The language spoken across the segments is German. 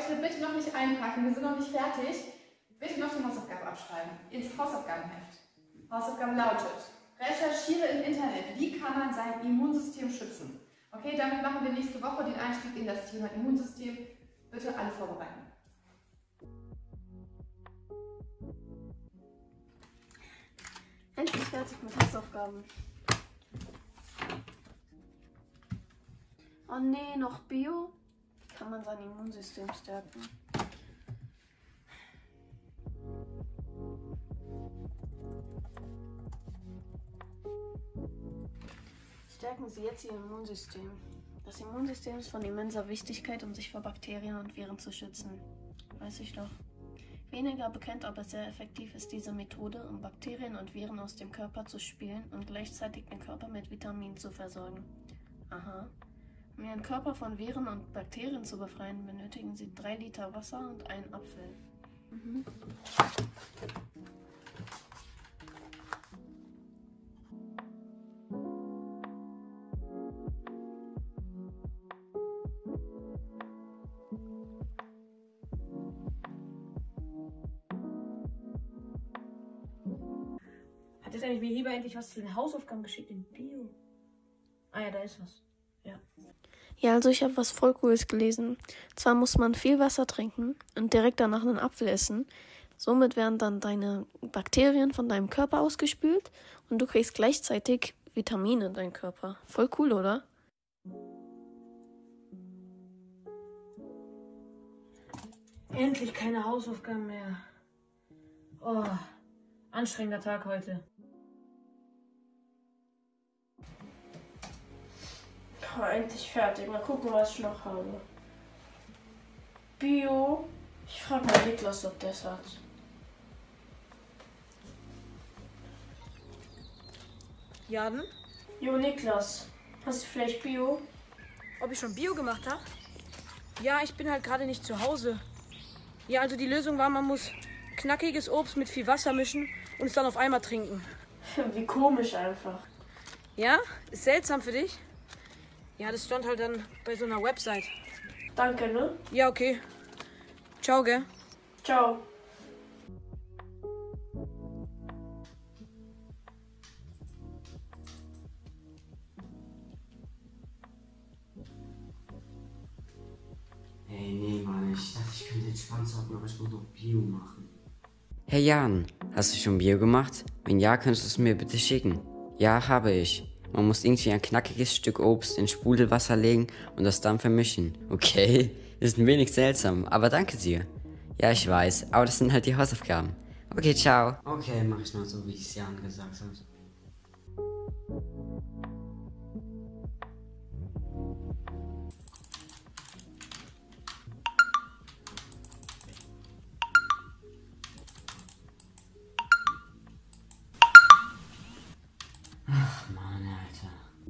Leute, bitte noch nicht einpacken, wir sind noch nicht fertig. Bitte noch die Hausaufgabe abschreiben. Ins Hausaufgabenheft. Hausaufgabe lautet: Recherchiere im Internet, wie kann man sein Immunsystem schützen. Okay, damit machen wir nächste Woche den Einstieg in das Thema Immunsystem. Bitte alle vorbereiten. Endlich fertig mit Hausaufgaben. Oh nee, noch Bio? Wie kann man sein Immunsystem stärken? Stärken Sie jetzt Ihr Immunsystem. Das Immunsystem ist von immenser Wichtigkeit, um sich vor Bakterien und Viren zu schützen. Weiß ich doch. Weniger bekannt, aber sehr effektiv ist diese Methode, um Bakterien und Viren aus dem Körper zu spülen und gleichzeitig den Körper mit Vitaminen zu versorgen. Aha. Um Ihren Körper von Viren und Bakterien zu befreien, benötigen Sie 3 Liter Wasser und einen Apfel. Hat jetzt eigentlich mir hierbei endlich was zu den Hausaufgaben geschickt in Bio? Ah ja, da ist was. Ja. Ja, also ich habe was voll Cooles gelesen. Zwar muss man viel Wasser trinken und direkt danach einen Apfel essen. Somit werden dann deine Bakterien von deinem Körper ausgespült und du kriegst gleichzeitig Vitamine in deinen Körper. Voll cool, oder? Endlich keine Hausaufgaben mehr. Oh, anstrengender Tag heute. Endlich fertig. Mal gucken, was ich noch habe. Bio. Ich frage mal Niklas, ob der es hat. Jaden? Jo, Niklas. Hast du vielleicht Bio? Ob ich schon Bio gemacht habe? Ja, ich bin halt gerade nicht zu Hause. Ja, also die Lösung war, man muss knackiges Obst mit viel Wasser mischen und es dann auf einmal trinken. Wie komisch einfach. Ja? Ist seltsam für dich? Ja, das stand halt dann bei so einer Website. Danke, ne? Ja, okay. Ciao, gell? Ciao. Hey, nee, Mann, ich dachte, ich könnte entspannt zocken, aber ich muss noch Bio machen. Hey Jan, hast du schon Bio gemacht? Wenn ja, könntest du es mir bitte schicken. Ja, habe ich. Man muss irgendwie ein knackiges Stück Obst in Sprudelwasser legen und das dann vermischen. Okay, ist ein wenig seltsam, aber danke dir. Ja, ich weiß, aber das sind halt die Hausaufgaben. Okay, ciao. Okay, mach ich mal so, wie es Jan gesagt hat. Ach, Mann, Alter.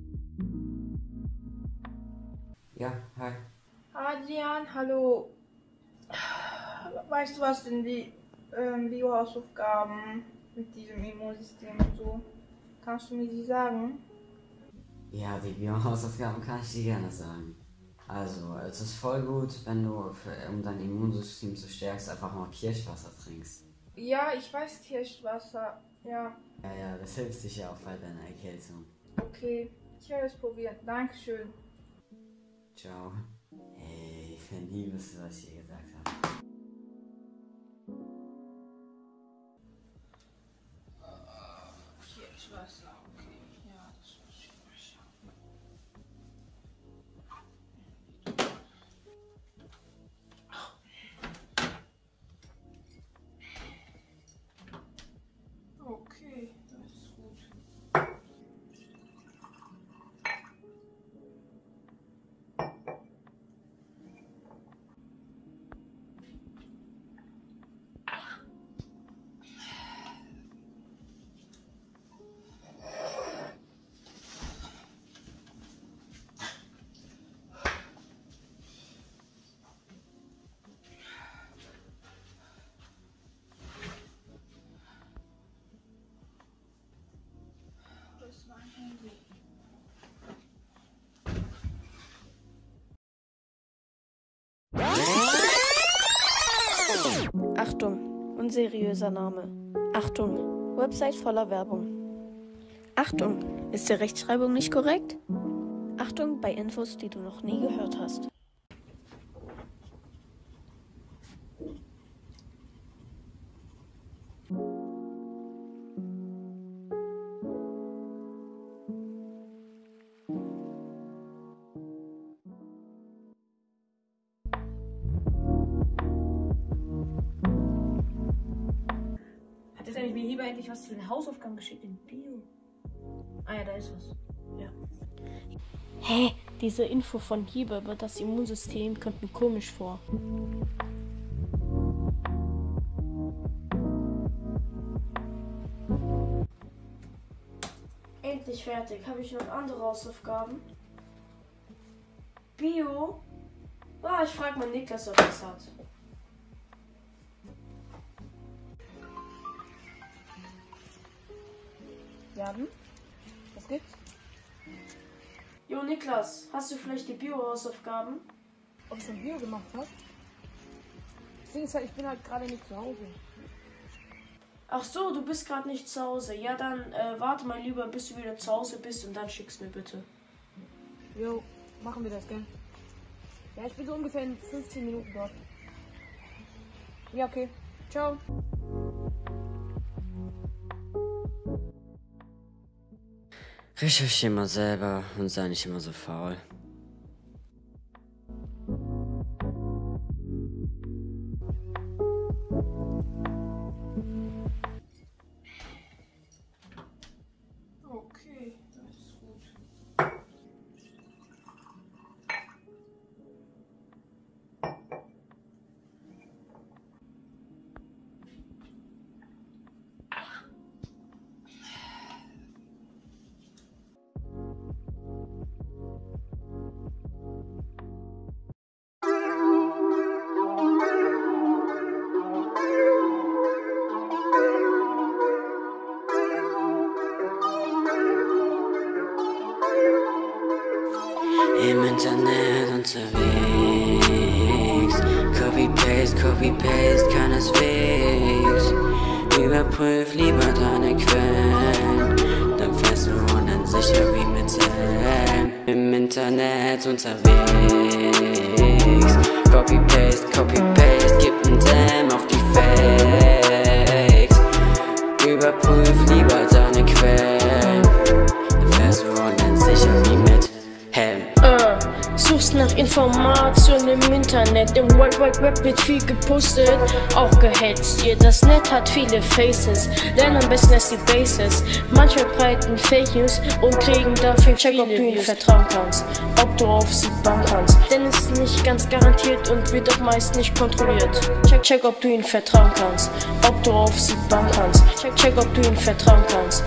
Ja, hi. Adrian, hallo. Weißt du, was denn die Bio-Hausaufgaben mit diesem Immunsystem und so? Kannst du mir die sagen? Ja, die Bio-Hausaufgaben kann ich dir gerne sagen. Also, es ist voll gut, wenn du, um dein Immunsystem zu stärken, einfach mal Kirschwasser trinkst. Ja, ich weiß Kirschwasser. Ja, Ja, das hilft sicher auch bei deiner Erkältung. okay. Ich werde es probieren. Dankeschön. Ciao. Hey, ich liebe es, was ich dir gesagt habe. Kirschwasser, okay. Ja, das muss ich mal schauen. Okay, das ist gut. Das ist mein Handy. Achtung, unseriöser Name. Achtung, Website voller Werbung. Achtung, ist die Rechtschreibung nicht korrekt? Achtung bei Infos, die du noch nie gehört hast. Hat jetzt eigentlich mir hierbei endlich was zu den Hausaufgaben geschickt in Bio? Ah ja, da ist was. Ja. Hä? Diese Info von Hieber über das Immunsystem kommt mir komisch vor. Endlich fertig. Habe ich noch andere Hausaufgaben? Bio? Ah, ich frage mal Niklas, ob er es hat. Ja, was gibt's? Jo, Niklas, hast du vielleicht die Bio-Hausaufgaben? Ob ich schon Bio gemacht habe? Das Ding ist halt, ich bin halt gerade nicht zu Hause. Ach so, du bist gerade nicht zu Hause. Ja, dann warte mal lieber, bis du wieder zu Hause bist und dann schick's mir bitte. Jo, machen wir das, gell? Ja, ich bin so ungefähr in 15 Minuten dort. Ja, okay. Ciao. Recherchier mal selber und sei nicht immer so faul. Okay, das ist gut. Im Internet unterwegs. Copy-Paste, keineswegs. Überprüf lieber deine Quellen, dann fährst du unsicher wie mit Zellen. Im Internet unterwegs. Copy-Paste, gib einen Damn auf die Fakes. Überprüf lieber deine Quellen, dann fährst du unsicher wie mit Helm. Suchst nach Informationen im Internet, im World Wide Web wird viel gepostet, auch gehetzt. Ja, das Net hat viele Faces, lern am besten erst die Bases. Manche breiten Fake News und kriegen dafür Check, ob du ihnen vertrauen kannst, ob du auf sie bauen kannst. Denn es ist nicht ganz garantiert und wird auch meist nicht kontrolliert. Check, ob du ihnen vertrauen kannst, ob du auf sie bauen kannst. Check, ob du ihnen vertrauen kannst.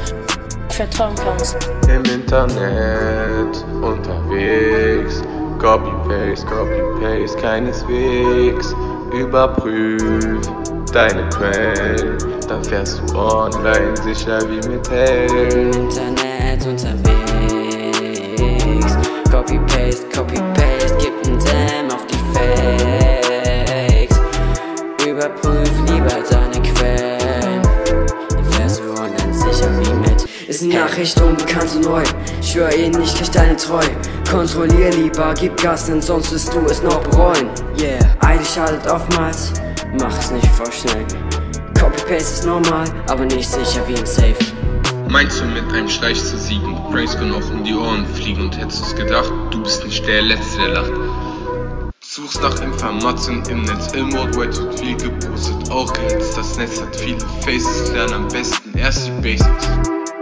Im Internet unterwegs. Copy-Paste, keineswegs. Überprüf deine Quellen, dann fährst du online sicher wie mit Helm. Im Internet unterwegs. Copy-Paste, gib einen Damn auf die Fakes. Überprüf lieber deine Quellen, dann fährst du online sicher wie mit. Ist eine Nachricht unbekannt und neu, schwör ihnen, ich krieg deine Treu. Kontrollier lieber, gib Gas, denn sonst wirst du es noch bereuen. Yeah, Eile schadet oftmals, mach es nicht voll schnell. Copy-Paste ist normal, aber nicht sicher wie im Safe. Meinst du mit einem Streich zu siegen? Brains können auch um die Ohren fliegen und hättest du's gedacht, du bist nicht der Letzte, der lacht. Suchst nach Informationen im Netz, im World Wide wird viel gepostet, auch gehetzt. Das Netz hat viele Faces, lern am besten erst die Basics.